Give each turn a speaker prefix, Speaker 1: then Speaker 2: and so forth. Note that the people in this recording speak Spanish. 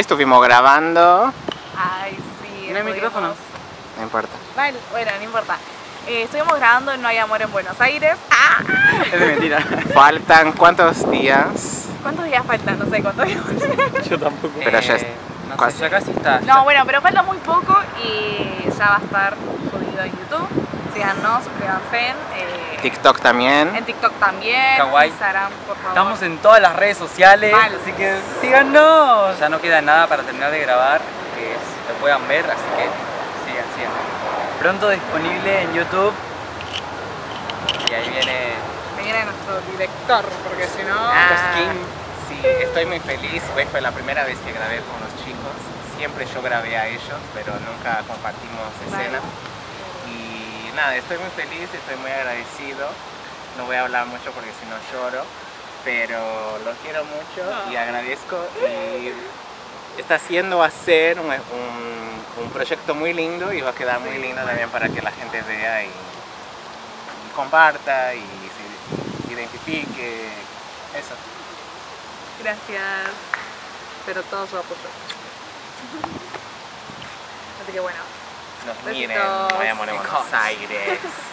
Speaker 1: Estuvimos grabando.
Speaker 2: Ay, sí.
Speaker 3: ¿No hay micrófonos?
Speaker 1: No importa.
Speaker 2: Vale, bueno, no importa. Estuvimos grabando en No hay amor en Buenos Aires. ¡Ah!
Speaker 3: Es de mentira.
Speaker 1: Faltan ¿cuántos días?
Speaker 2: ¿Cuántos días faltan? No sé cuántos días faltan.
Speaker 3: Yo tampoco.
Speaker 1: Pero ya es
Speaker 3: no
Speaker 1: casi.
Speaker 3: sé, ya casi está.
Speaker 2: No, bueno, pero falta muy poco y ya va a estar subido en YouTube. Síganos, suscríbanse.
Speaker 1: TikTok también.
Speaker 2: En TikTok también.
Speaker 3: Kawaii.
Speaker 2: Instagram, por favor.
Speaker 3: Estamos en todas las redes sociales,
Speaker 2: Mal.
Speaker 3: así que síganos. Ya no queda nada para terminar de grabar, que lo puedan ver, así que sigan. Pronto disponible en YouTube. Y ahí viene
Speaker 2: Viene nuestro director, porque si no...
Speaker 1: Sí, estoy muy feliz. Hoy fue la primera vez que grabé con los chicos. Siempre yo grabé a ellos, pero nunca compartimos escena. Y nada, estoy muy feliz, estoy muy agradecido. No voy a hablar mucho porque si no lloro, pero los quiero mucho y agradezco. Y está haciendo hacer un proyecto muy lindo y va a quedar muy lindo también para que la gente vea y comparta y se identifique. Eso.
Speaker 2: Gracias. Pero todo su apoyo. Así que bueno.
Speaker 1: Nos
Speaker 2: Besitos.
Speaker 1: miren, vayamos a Buenos Aires.